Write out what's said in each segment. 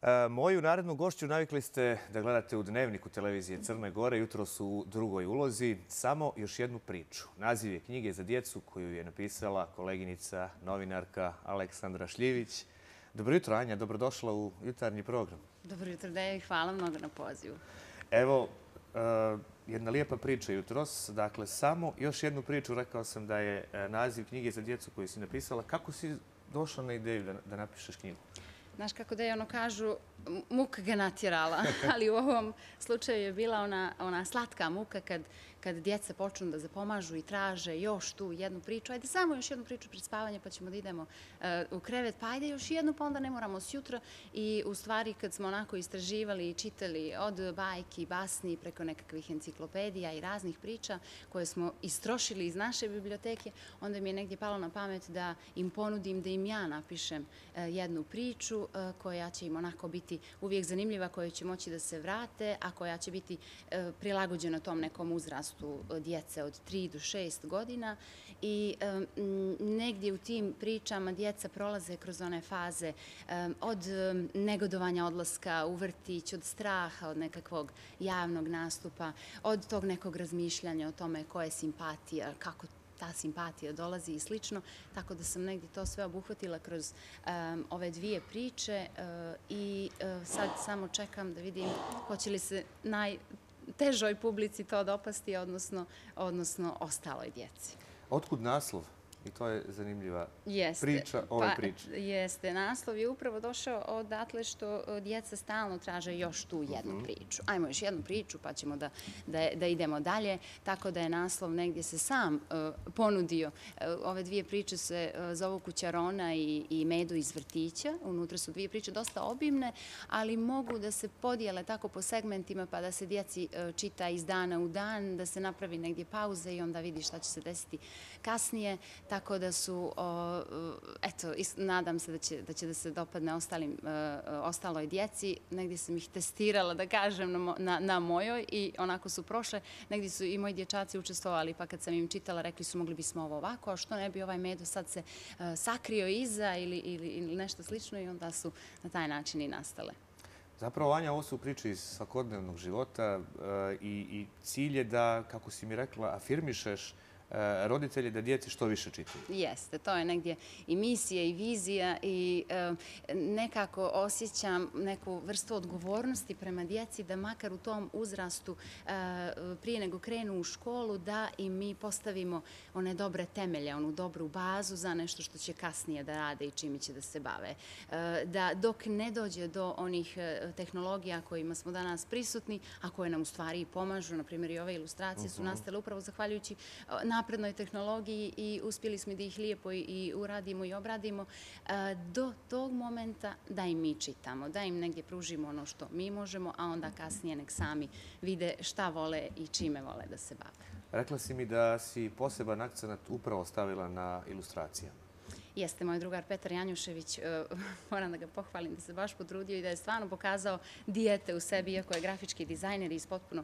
Moju narednu gošću navikli ste da gledate u Dnevniku televizije Crne Gore. Jutro su u drugoj ulozi. Samo još jednu priču. Naziv je knjige za djecu koju je napisala koleginica, novinarka Aleksandra Šljivić. Dobro jutro, Anja. Dobrodošla u jutarnji program. Dobro jutro, Deja, i hvala mnogo na pozivu. Evo, jedna lijepa priča jutros. Dakle, samo još jednu priču. Rekao sam da je naziv knjige za djecu koju si napisala. Kako si došla na ideju da napišeš knjigu? Znaš kako Deja, ono kažu, muka ga natjerala, ali u ovom slučaju je bila ona slatka muka kad djeca počnu da zapomažu i traže još tu jednu priču. Ajde samo još jednu priču pred spavanje pa ćemo da idemo u krevet, pa ajde još jednu pa onda ne moramo sjutra. I u stvari kad smo onako istraživali i čitali od bajki, basni preko nekakvih enciklopedija i raznih priča koje smo istrošili iz naše biblioteke, onda mi je negdje palo na pamet da im ponudim da im ja napišem jednu priču koja će im onako biti uvijek zanimljiva, koja će moći da se vrate, a koja će biti prilagođena tom nekom uzrastu djece od 3 do 6 godina. I negdje u tim pričama djeca prolaze kroz one faze od negodovanja odlaska u vrtić, od straha, od nekakvog javnog nastupa, od tog nekog razmišljanja o tome koja je simpatija, kako ta simpatija dolazi i slično, tako da sam negdje to sve obuhvatila kroz ove dvije priče i sad samo čekam da vidim hoće li se najtežoj publici to dopasti, odnosno ostaloj djeci. Otkud naslov? I to je zanimljiva priča ove priče. Jeste. Naslov je upravo došao odatle što djeca stalno traže još tu jednu priču. Ajmo još jednu priču pa ćemo da idemo dalje. Tako da je naslov negdje se sam ponudio. Ove dvije priče se zovu Kućarona i Medo iz vrtića. Unutra su dvije priče dosta obimne, ali mogu da se podijele tako po segmentima pa da se djeci čita iz dana u dan, da se napravi negdje pauze i onda vidi šta će se desiti kasnije. Tako da su, eto, nadam se da će da se dopadne ostaloj djeci. Negdje sam ih testirala, da kažem, na mojoj i onako su prošle. Negdje su i moji dječaci učestvovali, pa kad sam im čitala, rekli su mogli bismo ovo ovako, a što ne bi ovaj Medo sad se sakrio iza ili nešto slično i onda su na taj način i nastale. Zapravo, Anja, ovo su priče iz svakodnevnog života i cilj je da, kako si mi rekla, afirmišeš roditelji da djeci što više čitaju. Jeste, to je negdje i misija i vizija i nekako osjećam neku vrstu odgovornosti prema djeci da makar u tom uzrastu prije nego krenu u školu da i mi postavimo one dobre temelje, onu dobru bazu za nešto što će kasnije da rade i čime će da se bave. Da dok ne dođe do onih tehnologija kojima smo danas prisutni, a koje nam u stvari i pomažu, na primjer i ove ilustracije su nastale upravo zahvaljujući naprednoj tehnologiji i uspjeli smo da ih lijepo i uradimo i obradimo, do tog momenta da im mi čitamo, da im negdje pružimo ono što mi možemo, a onda kasnije nek sami vide šta vole i čime vole da se bave. Rekla si mi da si poseban akcenat upravo stavila na ilustracijama. Jeste, moj drugar Petar Janjušević, moram da ga pohvalim, da se baš potrudio i da je stvarno pokazao dijete u sebi, iako je grafički dizajner iz potpuno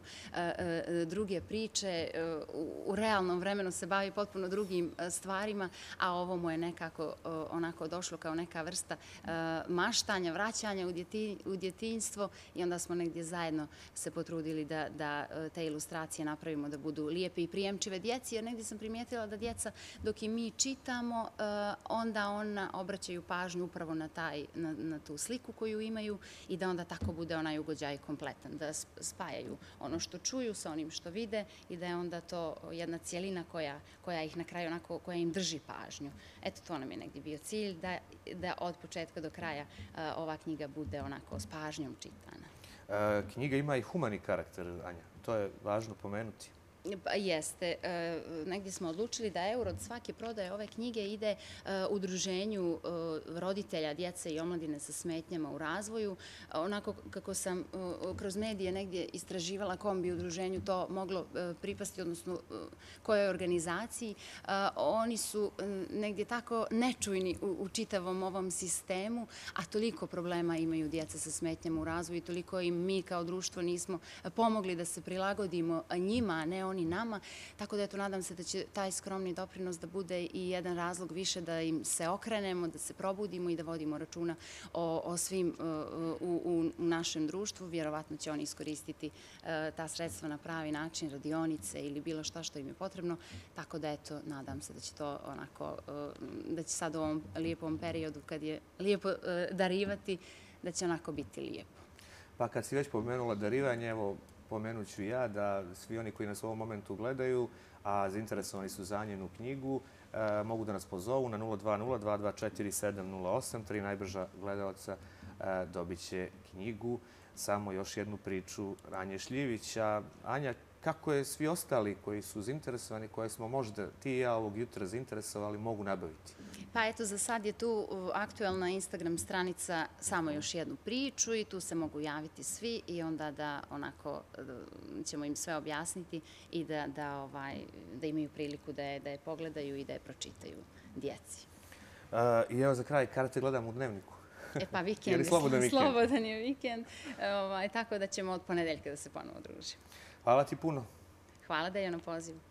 druge priče, u realnom vremenu se bavi potpuno drugim stvarima, a ovo mu je nekako onako došlo kao neka vrsta maštanja, vraćanja u djetinjstvo i onda smo negdje zajedno se potrudili da te ilustracije napravimo da budu lijepe i prijemčive djeci, jer negdje sam primijetila da djeca dok i mi čitamo, onda ona obraćaju pažnju upravo na tu sliku koju imaju i da onda tako bude onaj ugođaj kompletan, da spajaju ono što čuju sa onim što vide i da je onda to jedna cijelina koja ih na kraju onako, koja im drži pažnju. Eto, to nam je negdje bio cilj, da od početka do kraja ova knjiga bude onako s pažnjom čitana. Knjiga ima i humani karakter, Anja. To je važno pomenuti. Pa jeste. Negdje smo odlučili da euro od svake prodaje ove knjige ide udruženju roditelja, djece i omladine sa smetnjama u razvoju. Onako kako sam kroz medije negdje istraživala kom bi udruženju to moglo pripasti, odnosno kojoj organizaciji, oni su negdje tako nečujni u čitavom ovom sistemu, a toliko problema imaju djeca sa smetnjama u razvoju i toliko im mi kao društvo nismo pomogli da se prilagodimo njima, a ne oni nama. Tako da, eto, nadam se da će taj skromni doprinos da bude i jedan razlog više da im se okrenemo, da se probudimo i da vodimo računa o svim u našem društvu. Vjerovatno će oni iskoristiti ta sredstva na pravi način, radionice ili bilo šta što im je potrebno. Tako da, eto, nadam se da će to onako, da će sad u ovom lijepom periodu kad je lijepo darivati, da će onako biti lijepo. Pa kad si već pomenula darivanje, evo, pomenut ću ja da svi oni koji nas u ovom momentu gledaju, a zainteresovani su za njenu knjigu, mogu da nas pozovu na 020-224-708. 3 najbrža gledalca dobit će knjigu. Samo još jednu priču Anje Šljivića. Anja, kako je svi ostali koji su zainteresovani, koje smo možda ti i ja ovog jutra zainteresovali, mogu nabaviti? Pa eto, za sad je tu aktuelna Instagram stranica Samo još jednu priču i tu se mogu javiti svi i onda da onako ćemo im sve objasniti i da imaju priliku da je pogledaju i da je pročitaju djeci. I evo za kraj, kada te gledam u Dnevniku? Pa vikend, je li slobodan vikend? Slobodan je vikend, tako da ćemo od ponedeljka da se ponovo družimo. Hvala ti puno. Hvala, Dejo, na pozivu.